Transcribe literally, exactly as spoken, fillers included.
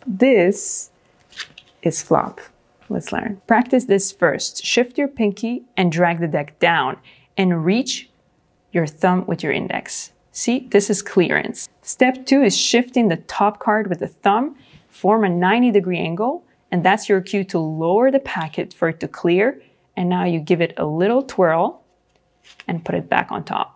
This is flop. Let's learn. Practice this first. Shift your pinky and drag the deck down and reach your thumb with your index. See, this is clearance. Step two is shifting the top card with the thumb, form a ninety degree angle, and that's your cue to lower the packet for it to clear. And now you give it a little twirl and put it back on top.